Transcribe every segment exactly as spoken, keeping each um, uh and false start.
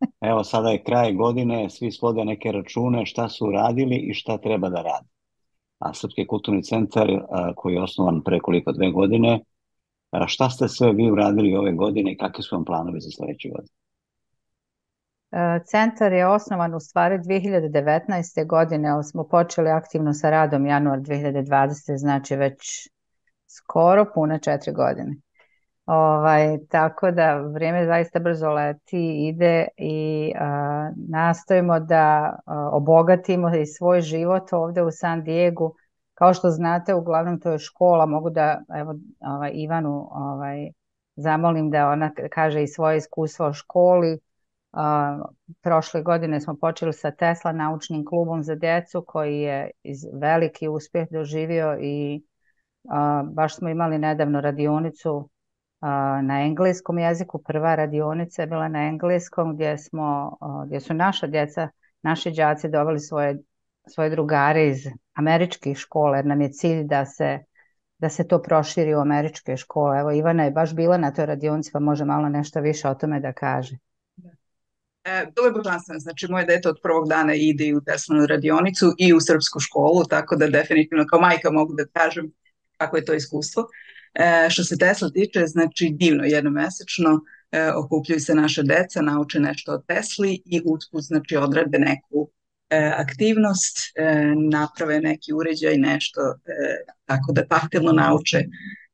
Evo sada je kraj godine, svi svode neke račune šta su uradili i šta treba da rade. A Srpski kulturni centar a, koji je osnovan pre koliko dve godine, a, šta ste sve vi uradili ove godine i kakvi su vam planovi za sledeću godinu? E, Centar je osnovan u stvari dve hiljade devetnaeste. godine, ali smo počeli aktivno sa radom januar dve hiljade dvadesete. znači već skoro pune četiri godine. Ovaj, tako da vrijeme zaista brzo leti, ide i a, nastojimo da a, obogatimo i svoj život ovdje u San Diegu. Kao što znate, uglavnom to je škola. Mogu da evo, ovaj, Ivanu ovaj, zamolim da ona kaže i svoje iskustvo o školi. A, prošle godine smo počeli sa Tesla naučnim klubom za djecu koji je iz veliki uspjeh doživio i a, baš smo imali nedavno radionicu a, na engleskom jeziku. Prva radionica je bila na engleskom gdje smo, a, gdje su naša djeca, naši đaci doveli svoje, svoje drugare iz američkih škola jer nam je cilj da se, da se to proširi u američke škole. Evo Ivana je baš bila na toj radionici pa može malo nešto više o tome da kaže. E, bilo je božanstveno, znači moje dete od prvog dana ide i u Teslinu radionicu i u srpsku školu, tako da definitivno kao majka mogu da kažem kako je to iskustvo. E, što se Tesla tiče, znači divno jednomesečno, e, okupljaju se naša deca, nauče nešto o Tesli i usput znači odrade neku e, aktivnost, e, naprave neki uređaj, nešto, e, tako da taktilno nauče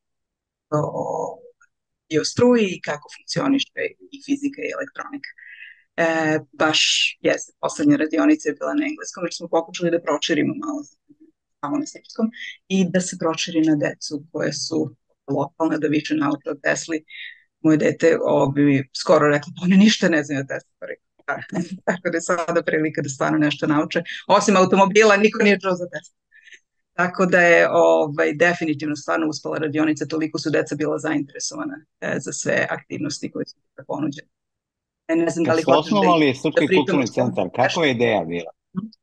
o, i o struji i kako funkcioniše i fizika i elektronika. E, baš jeste, poslednja radionica je bila na engleskom, već smo pokušali da pročirimo malo samo na srpskom i da se pročiri na decu koje su lokalne, da više nauče o Tesli. Moje dete bi skoro rekla, pa one ništa ne znaju o Tesli. Tako da je sada prilika da stvarno nešto nauče. Osim automobila, niko nije čuo za Tesla. Tako da je ovaj, definitivno stvarno uspela radionica, toliko su deca bila zainteresovana e, za sve aktivnosti koje su ponuđene. E, ne znam da Kad li ste hoćeš da, osnovali da Srpski pričamo o kulturni svom centar, kakva nešto. je ideja bila?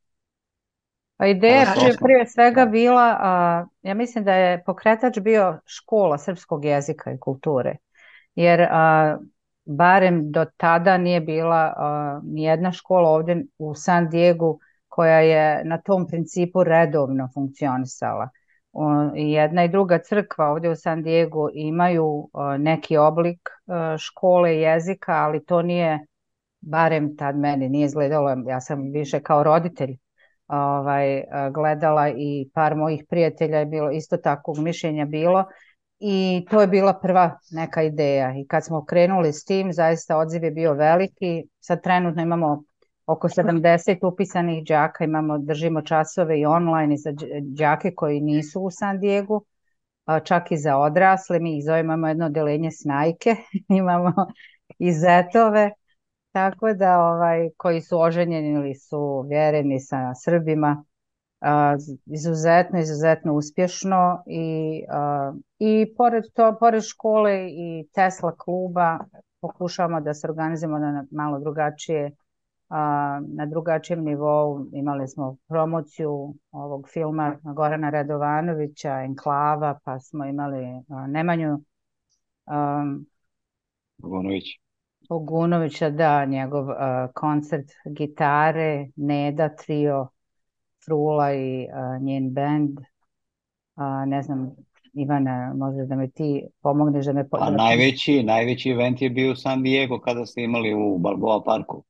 Pa ideja Kada je ste prije, osnovali? prije svega Da. bila, a, ja mislim da je pokretač bio škola srpskog jezika i kulture, jer a, barem do tada nije bila a, nijedna škola ovdje u San Diegu koja je na tom principu redovno funkcionisala. O, i jedna i druga crkva ovdje u San Diegu imaju a, neki oblik a, škole jezika, ali to nije, barem tad meni nije izgledalo, ja sam više kao roditelj ovaj, gledala i par mojih prijatelja je bilo isto takvog mišljenja bilo i to je bila prva neka ideja i kad smo krenuli s tim zaista odziv je bio veliki. Sad trenutno imamo oko sedamdeset upisanih đaka, imamo, držimo časove i online i za đake koji nisu u San Diegu, čak i za odrasle, mi ih zovemo, imamo jedno odeljenje snajke, imamo i zetove, tako da ovaj, koji su oženjeni ili su vjereni sa Srbima, a, izuzetno, izuzetno uspješno i, a, i pored to, pored škole i Tesla kluba pokušavamo da se organizujemo na malo drugačije, a, na drugačijem nivou. Imali smo promociju ovog filma Gorana Radovanovića, Enklava, pa smo imali a, Nemanju a, Bogunović. Bogunovića, da, njegov a, koncert gitare, Neda trio, Frula i a, njen bend. A, ne znam, Ivana, možeš da me ti pomogneš da me... po- A Da... najveći, najveći event je bio u San Diego kada ste imali u Balboa parku.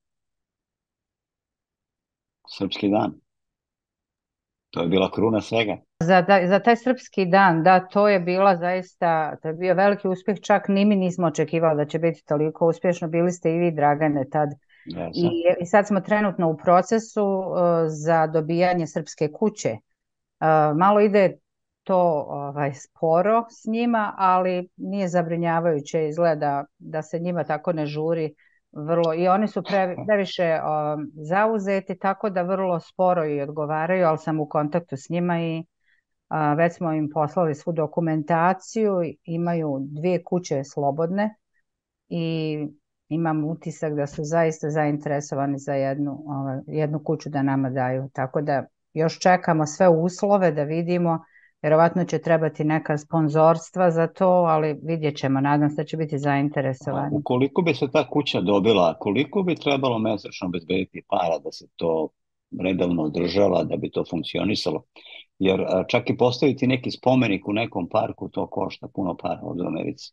Srpski dan. To je bila kruna svega. Za, da, za taj srpski dan, da, to je bila zaista, to je bio veliki uspjeh, čak ni mi nismo očekivali da će biti toliko uspješno, bili ste i vi, Dragane, tad. Ja I, sam. i sad smo trenutno u procesu uh, za dobijanje srpske kuće. Uh, malo ide to ovaj, sporo s njima, ali nije zabrinjavajuće, izgleda da se njima tako ne žuri vrlo i oni su pre, previše um, zauzeti, tako da vrlo sporo i odgovaraju, ali sam u kontaktu s njima i a, već smo im poslali svu dokumentaciju, imaju dvije kuće slobodne i imam utisak da su zaista zainteresovani za jednu, ovaj, jednu kuću da nama daju, tako da još čekamo sve uslove da vidimo Vjerovatno će trebati neka sponzorstva za to, ali vidjet ćemo, nadam se da će biti A zainteresovani. ukoliko bi se ta kuća dobila, koliko bi trebalo mesečno obezbediti para da se to redovno održava, da bi to funkcionisalo? Jer a, čak i postaviti neki spomenik u nekom parku, to košta puno para ovdje u Americi.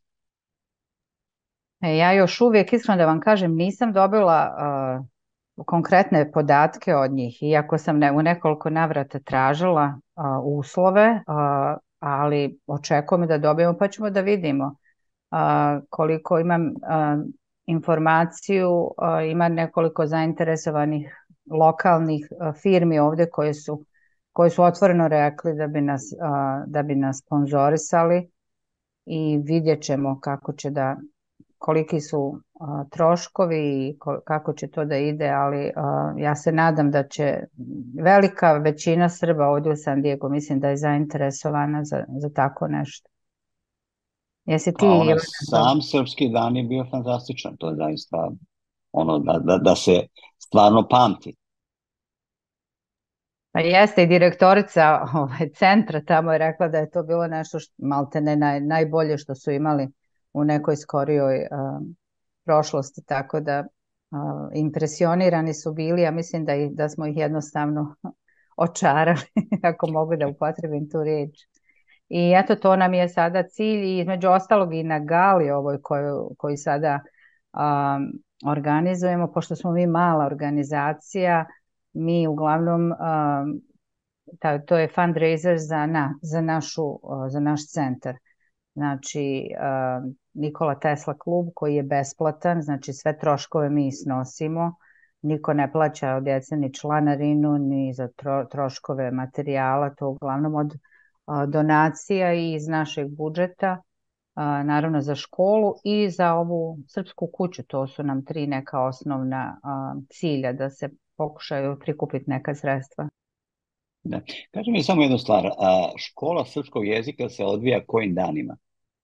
E, Ja još uvijek, iskreno da vam kažem, nisam dobila uh, konkretne podatke od njih, iako sam ne, u nekoliko navrata tražila uh, uslove, uh, ali očekujem da dobijemo, pa ćemo da vidimo uh, koliko imam uh, informaciju, uh, ima nekoliko zainteresovanih lokalnih uh, firmi ovdje koje su, koje su otvoreno rekli da bi nas, uh, da bi nas sponzorisali i vidjet ćemo kako će da koliki su a, troškovi i ko, kako će to da ide, ali a, ja se nadam da će velika većina Srba ovdje u San Diego, mislim da je zainteresovana za, za tako nešto. Jesi ti, A onaj Ivana, to? sam srpski dan je bio fantastičan, to je zaista ono da, da, da se stvarno pamti. Pa jeste i direktorica ovaj, centra tamo je rekla da je to bilo nešto što, malte ne naj, najbolje što su imali u nekoj skorijoj a, prošlosti, tako da a, impresionirani su bili, ja mislim da, ih, da smo ih jednostavno očarali, ako mogu da upotrebim tu riječ. I eto, to nam je sada cilj i između ostalog i na gali ovoj koju, koju sada um, organizujemo, pošto smo mi mala organizacija, mi uglavnom, um, ta, to je fundraiser za, na, za, našu, uh, za naš centar. Znači, uh, Nikola Tesla klub koji je besplatan, znači sve troškove mi snosimo, niko ne plaća od djece ni članarinu, ni za tro, troškove materijala, to uglavnom od uh, donacija i iz našeg budžeta, uh, naravno za školu i za ovu srpsku kuću, to su nam tri neka osnovna uh, cilja da se pokušaju prikupiti neka sredstva. Da. Kaži mi samo jednu stvar, a, škola srpskog jezika se odvija kojim danima?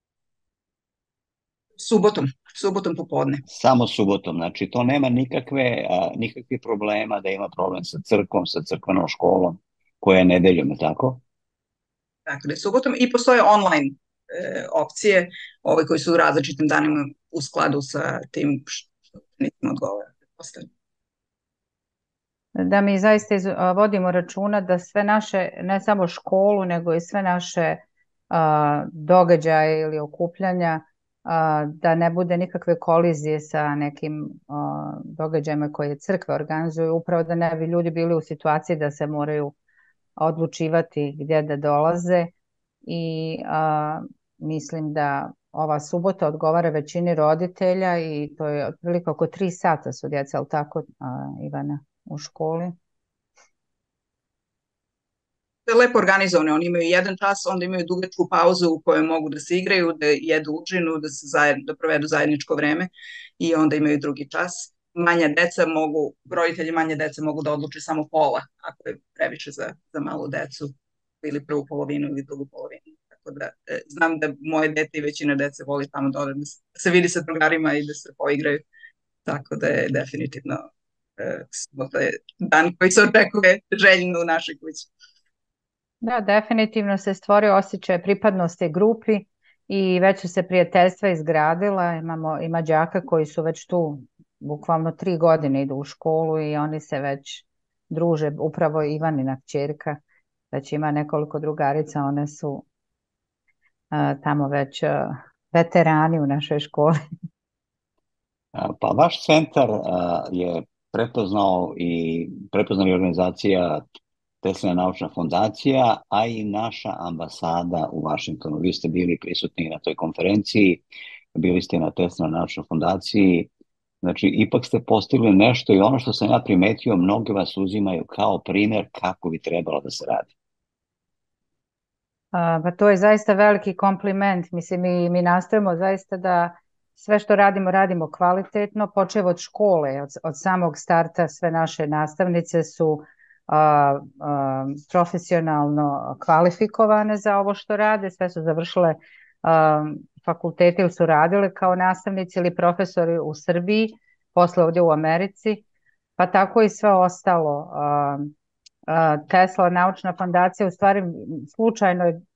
Subotom, subotom popodne. Samo subotom, znači to nema nikakve, a, nikakvih problema da ima problem sa crkvom, sa crkvenom školom koja je nedeljom, je tako? Dakle, subotom i postoje online e, opcije ove koji su u različitim danima u skladu sa tim što nisam odgovara. Da mi zaista iz, a, vodimo računa da sve naše, ne samo školu, nego i sve naše a, događaje ili okupljanja, a, da ne bude nikakve kolizije sa nekim a, događajima koje crkve organizuju, upravo da ne bi ljudi bili u situaciji da se moraju odlučivati gdje da dolaze i a, mislim da ova subota odgovara većini roditelja i to je otprilike oko tri sata su djeca, ali tako, a, Ivana, u školi? To je lepo organizovano, oni imaju jedan čas, onda imaju dugačku pauzu u kojoj mogu da se igraju, da jedu užinu, da, se zajedno, da provedu zajedničko vreme i onda imaju drugi čas. Manja deca mogu, roditelji manje dece mogu da odluče samo pola, ako je previše za, za malu decu, ili prvu polovinu ili drugu polovinu. Tako da e, znam da moje dete i većina dece voli tamo dole da se vidi sa drugarima i da se poigraju. Tako da je definitivno e, subota je dan koji se očekuje željno u našoj kući. Da, definitivno se stvorio osjećaj pripadnosti grupi i već su se prijateljstva izgradila. Imamo, ima đaka koji su već tu bukvalno tri godine idu u školu i oni se već druže. Upravo Ivanina kćerka već ima nekoliko drugarica, one su uh, tamo već uh, veterani u našoj školi. Pa vaš centar a, je prepoznao i prepoznali organizacija Teslina naučna fondacija, a i naša ambasada u Vašingtonu. Vi ste bili prisutni na toj konferenciji, bili ste na Teslina naučnoj fondaciji, znači ipak ste postigli nešto i ono što sam ja primetio, mnogi vas uzimaju kao primjer kako bi trebalo da se radi. Uh, pa to je zaista veliki kompliment. Mislim, mi, mi nastojimo zaista da sve što radimo, radimo kvalitetno, počev od škole, od, od samog starta sve naše nastavnice su a, a, profesionalno kvalifikovane za ovo što rade, sve su završile a, fakultete ili su radile kao nastavnici ili profesori u Srbiji, posle ovdje u Americi, pa tako i sve ostalo. A, a, Tesla naučna fondacija u stvari slučajno je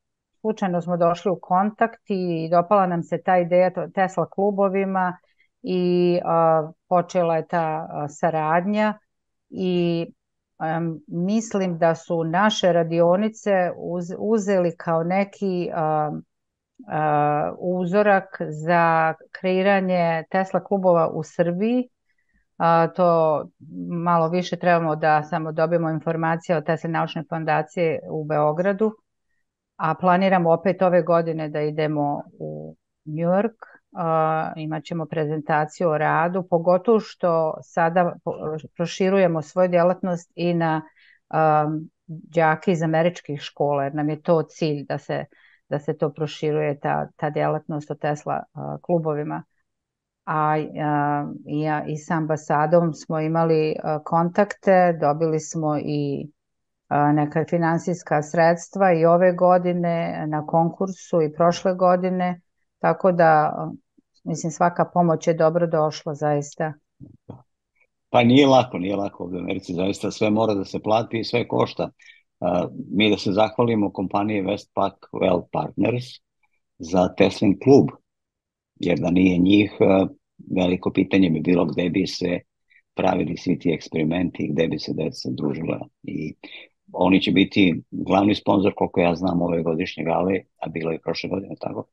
slučajno smo došli u kontakt i dopala nam se ta ideja Tesla klubovima i a, počela je ta a, saradnja i a, mislim da su naše radionice uz, uzeli kao neki a, a, uzorak za kreiranje Tesla klubova u Srbiji. A, to malo više trebamo da samo dobijemo informacije od Tesla naučne fondacije u Beogradu, a planiramo opet ove godine da idemo u New York. Uh, imat ćemo prezentaciju o radu, pogotovo što sada proširujemo svoju djelatnost i na um, đake iz američkih škola, jer nam je to cilj da se, da se to proširuje, ta, ta djelatnost o Tesla uh, klubovima. A uh, ja i s ambasadom smo imali uh, kontakte, dobili smo i uh, neka finansijska sredstva i ove godine na konkursu i prošle godine, tako da uh, mislim svaka pomoć je dobro došla zaista. Pa nije lako, nije lako ovdje u Americi, zaista sve mora da se plati i sve košta. Uh, mi da se zahvalimo kompaniji Westpac Well Partners za Teslin klub, jer da nije njih, uh, veliko pitanje bi bilo gde bi se pravili svi ti eksperimenti, gde bi se deca družila. I oni će biti glavni sponsor, koliko ja znam, ove godišnje gale, a bilo je prošle godine, tako?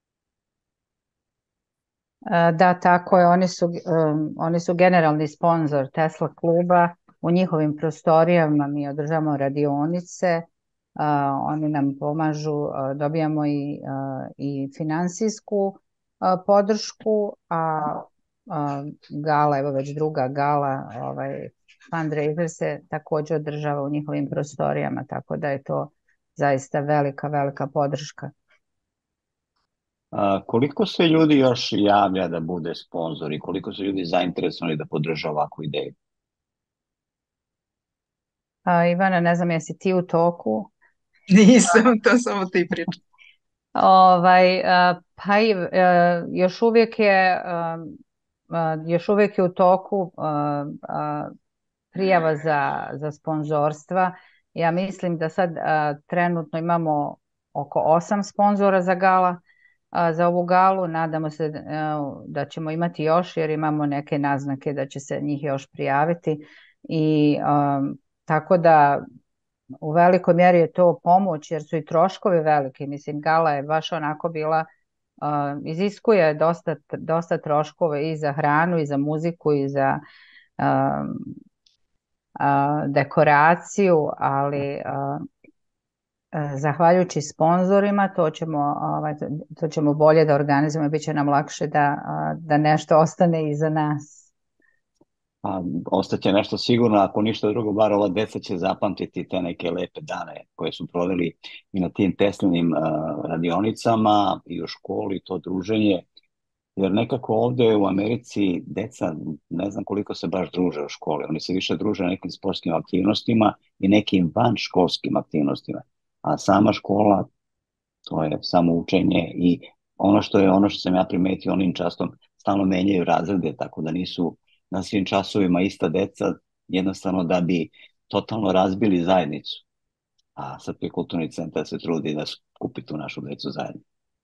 Da, tako je. Oni su, um, oni su generalni sponsor Tesla kluba. U njihovim prostorijama mi održavamo radionice. Uh, oni nam pomažu, uh, dobijamo i, uh, i finansijsku uh, podršku, a uh, gala, evo već druga gala, ovaj, fundraiser se također održava u njihovim prostorijama, tako da je to zaista velika, velika podrška. A, koliko se ljudi još javlja da bude sponzori? Koliko su ljudi zainteresovani da podrže ovakvu ideju? A, Ivana, ne znam, jesi ti u toku? Nisam, to samo ti pričam. Ovaj, a, pa i, a, još uvijek je a, a, još uvijek je u toku a, a, prijava za, za sponzorstva. Ja mislim da sad a, trenutno imamo oko osam sponzora za gala. Za ovu galu, nadamo se da ćemo imati još, jer imamo neke naznake da će se njih još prijaviti i um, tako da u velikoj mjeri je to pomoć, jer su i troškovi veliki. Mislim, gala je baš onako bila, uh, iziskuje dosta, dosta troškova i za hranu i za muziku i za um, uh, dekoraciju, ali uh, zahvaljujući sponzorima to ćemo, ovaj, to ćemo bolje da organizujemo i bit će nam lakše da, da nešto ostane iza nas. A, ostaće nešto sigurno, ako ništa drugo, bar ova deca će zapamtiti te neke lepe dane koje su proveli i na tim Teslinim uh, radionicama i u školi, to druženje, jer nekako ovdje u Americi deca ne znam koliko se baš druže u školi, oni se više druže na nekim sportskim aktivnostima i nekim vanškolskim aktivnostima. A sama škola, to je samo učenje i ono što je ono što sam ja primetio, oni často stalno menjaju razrede, tako da nisu na svim časovima ista deca, jednostavno da bi totalno razbili zajednicu. A Srpski kulturni centar se trudi da skupi tu našu decu zajedno.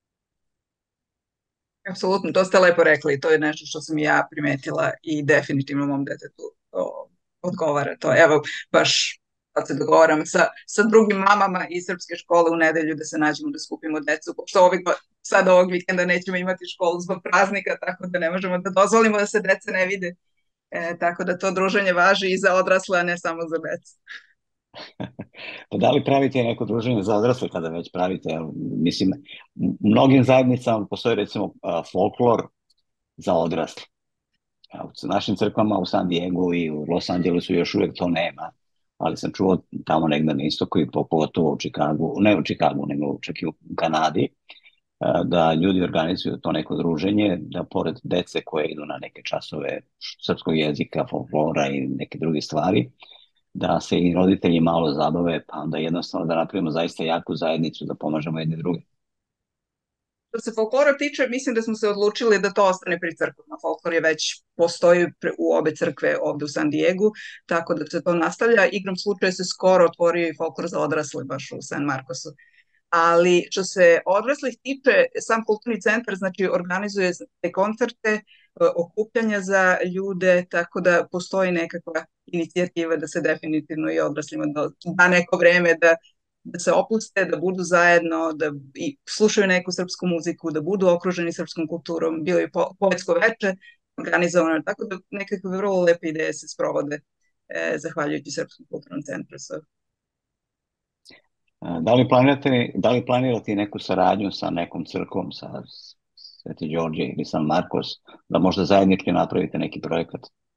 Apsolutno, to ste lepo rekli, to je nešto što sam ja primetila i definitivno mom detetu to odgovara. To evo, baš da se dogovaram sa, sa drugim mamama iz srpske škole u nedelju da se nađemo da skupimo decu, pošto ovih, sad ovog vikenda nećemo imati školu zbog praznika, tako da ne možemo da dozvolimo da se deca ne vide. E, tako da to druženje važi i za odrasle, a ne samo za decu. Pa da li pravite neko druženje za odrasle kada već pravite? Mislim, u mnogim zajednicama postoji recimo folklor za odrasle. U našim crkvama u San Diego i u Los Angelesu još uvijek to nema, ali sam čuo tamo negdje na istoku i pogotovo u Čikagu, ne u Čikagu, nego čak i u Kanadi, da ljudi organizuju to neko druženje, da pored dece koje idu na neke časove srpskog jezika, folklora i neke druge stvari, da se i roditelji malo zabave, pa onda jednostavno da napravimo zaista jaku zajednicu, da pomažemo jedni druge. Što se folklora tiče, mislim da smo se odlučili da to ostane pri crkvama. Folklor je već postoji u obe crkve ovde u San Diegu, tako da se to nastavlja. Igrom slučaja se skoro otvorio i folklor za odrasle baš u San Marcosu. Ali što se odraslih tiče, sam kulturni centar znači organizuje te koncerte, okupljanja za ljude, tako da postoji nekakva inicijativa da se definitivno i odraslima da neko vreme da, da se opuste, da budu zajedno, da i slušaju neku srpsku muziku, da budu okruženi srpskom kulturom. Bilo je po, poetsko veče organizovano, tako da nekakve vrlo lepe ideje se sprovode eh, zahvaljujući Srpskom kulturnom centru. So. Da li planirate, da li planirate neku saradnju sa nekom crkvom, sa Sveti Đorđe ili San Markos, da možda zajednički napravite neki projekat?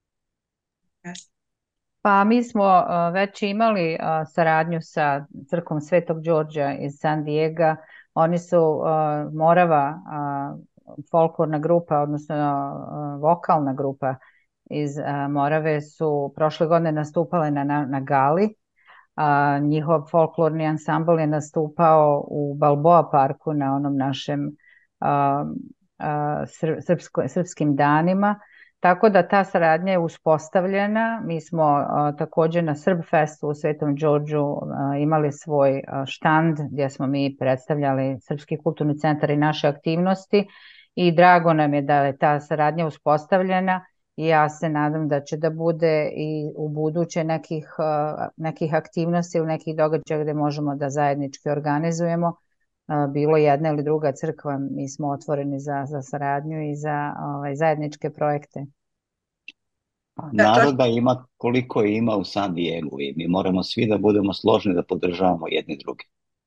Yes. Pa mi smo uh, već imali uh, saradnju sa crkvom Svetog Đorđa iz San Diega. Oni su uh, Morava, uh, folklorna grupa, odnosno uh, vokalna grupa iz uh, Morave su prošle godine nastupale na, na, na gali. A, njihov folklorni ansambl je nastupao u Balboa parku na onom našem a, a, srpsko, srpskim danima, tako da ta saradnja je uspostavljena. Mi smo a, također na Srbfestu u Svetom Đorđu a, imali svoj a, štand gdje smo mi predstavljali Srpski kulturni centar i naše aktivnosti i drago nam je da je ta saradnja uspostavljena. I ja se nadam da će da bude i u buduće nekih, nekih aktivnosti ili nekih događaja gdje možemo da zajednički organizujemo. Bilo jedna ili druga crkva, mi smo otvoreni za, za saradnju i za ovaj, zajedničke projekte. Naroda ima koliko ima u San Diegu i mi moramo svi da budemo složni da podržavamo jedni drugi.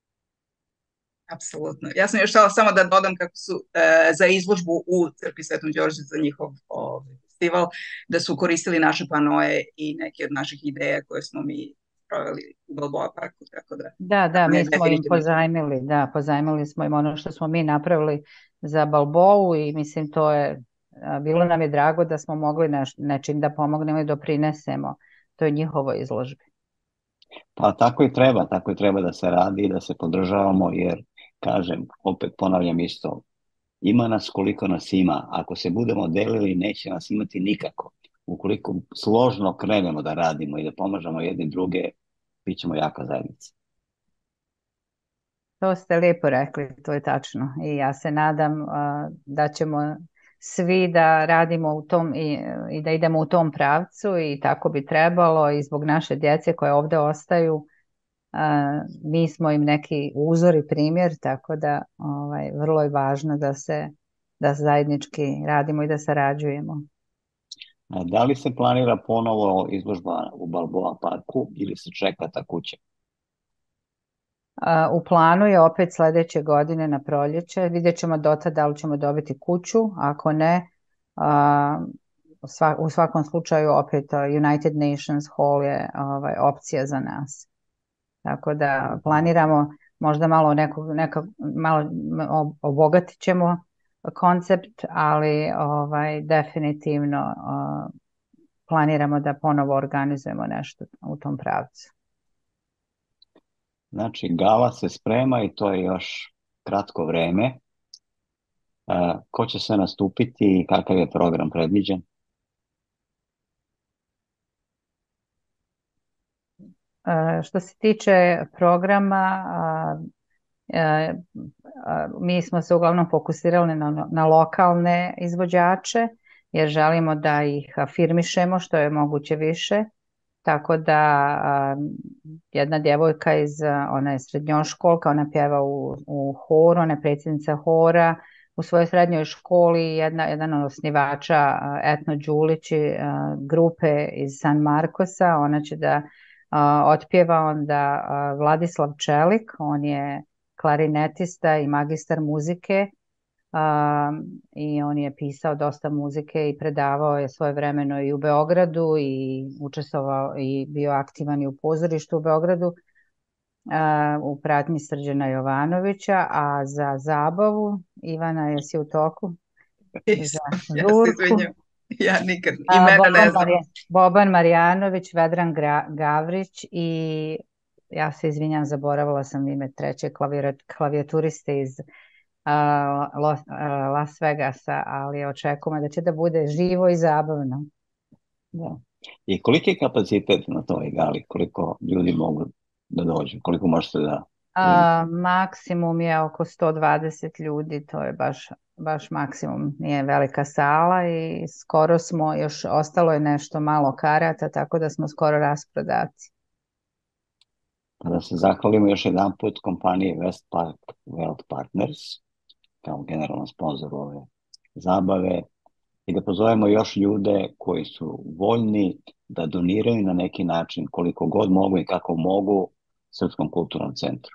Apsolutno. Ja sam još htjela samo da dodam kako su e, za izložbu u crkvi Svetom Đorđu za njihov ovaj, festival, da su koristili naše panoje i neke od naših ideja koje smo mi proveli u Balboa parku. Tako da, da, da, mi smo im pozajmili, da, pozajmili smo im ono što smo mi napravili za Balboa i mislim to je, bilo nam je drago da smo mogli neš, nečim da pomognemo i doprinesemo toj njihovoj izložbi. Pa tako i treba, tako i treba da se radi i da se podržavamo jer, kažem, opet ponavljam isto, ima nas koliko nas ima. Ako se budemo delili, neće nas imati nikako. Ukoliko složno krenemo da radimo i da pomažemo jedni druge, bit ćemo jaka zajednica. To ste lijepo rekli, to je tačno. I ja se nadam uh, da ćemo svi da radimo u tom i, i da idemo u tom pravcu i tako bi trebalo i zbog naše djece koje ovdje ostaju. Uh, mi smo im neki uzor i primjer, tako da ovaj, vrlo je važno da se da zajednički radimo i da sarađujemo. A da li se planira ponovo izložba u Balboa parku ili se čeka ta kuća? Uh, u planu je opet sljedeće godine na proljeće. Vidjet ćemo dotad da li ćemo dobiti kuću, ako ne, uh, sva, u svakom slučaju opet United Nations Hall je ovaj, opcija za nas. Tako da planiramo možda malo nekog, nekog malo obogatit ćemo koncept, ali ovaj, definitivno uh, planiramo da ponovo organizujemo nešto u tom pravcu. Znači, gala se sprema i to je još kratko vreme. Uh, ko će se nastupiti i kakav je program predviđen? Uh, što se tiče programa, uh, uh, uh, mi smo se uglavnom fokusirali na, na lokalne izvođače, jer želimo da ih afirmišemo što je moguće više. Tako da um, jedna djevojka iz, ona je srednjoškolka, ona pjeva u, u horu, ona je predsjednica hora u svojoj srednjoj školi, jedna, jedan od osnivača uh, Etno Đulići uh, grupe iz San Markosa, ona će da uh, otpjeva onda uh, Vladislav Čelik, on je klarinetista i magistar muzike. Um, i on je pisao dosta muzike i predavao je svojevremeno i u Beogradu i učestvovao i bio aktivan i u pozorištu u Beogradu uh, u pratnji Srđana Jovanovića, a za zabavu Ivana, jesi u toku? Za žurku. Ja, ja nikad imena ne znam. Boban Marjanović, Vedran Gavrić i ja se izvinjam, zaboravila sam ime treće klavijaturiste iz Las Vegasa, ali očekujemo da će da bude živo i zabavno. Da. I koliki je kapacitet na toj gali? Koliko ljudi mogu da dođu? Koliko možete da... A, maksimum je oko sto dvadeset ljudi, to je baš, baš maksimum, nije velika sala i skoro smo, još ostalo je nešto malo karata, tako da smo skoro rasprodati. Da se zahvalimo još jedan put kompaniji Westpark Wealth Partners kao generalnom sponzoru ove zabave i da pozovemo još ljude koji su voljni da doniraju na neki način koliko god mogu i kako mogu Srpskom kulturnom centru.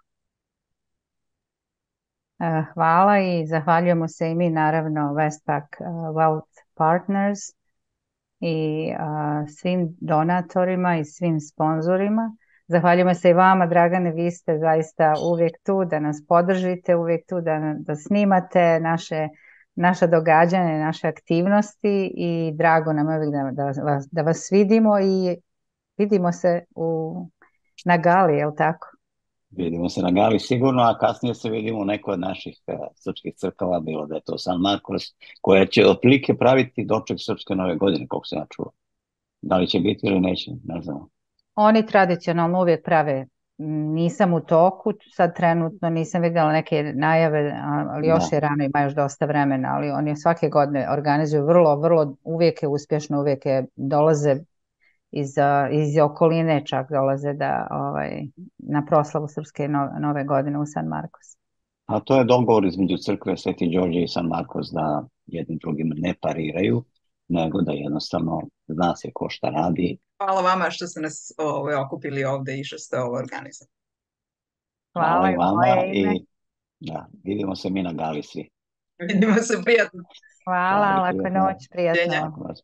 Hvala i zahvaljujemo se i mi naravno Westpark Wealth Partners i svim donatorima i svim sponzorima. Zahvaljujemo se i vama, Dragane, vi ste zaista uvijek tu da nas podržite, uvijek tu da, da snimate naše, naša događanja, naše aktivnosti i drago nam je uvijek da, da, vas, da vas vidimo i vidimo se u, na gali, je li tako? Vidimo se na gali sigurno, a kasnije se vidimo u nekoj od naših uh, srpskih crkava, bilo da je to San Markos, koja će otprilike praviti doček Srpske nove godine, koliko se ja čuo. Da li će biti ili neće, ne znamo. Oni tradicionalno uvijek prave, nisam u toku, sad trenutno nisam vidjela neke najave, ali još da. Je rano, ima još dosta vremena, ali oni svake godine organizuju vrlo, vrlo, uvijek je uspješno, uvijek je, dolaze iz, iz okoline čak dolaze da, ovaj, na proslavu Srpske nove, nove godine u San Markos. A to je dogovor između crkve Sveti Đorđe i San Markos da jednim drugim ne pariraju, nego da jednostavno zna se ko šta radi. Hvala vama što ste nas ovaj, okupili ovdje i što ste ovo organizali. Hvala, Hvala i vama i da, vidimo se mi na gali svi. Vidimo se, prijatno. Hvala, lako noć, prijatno.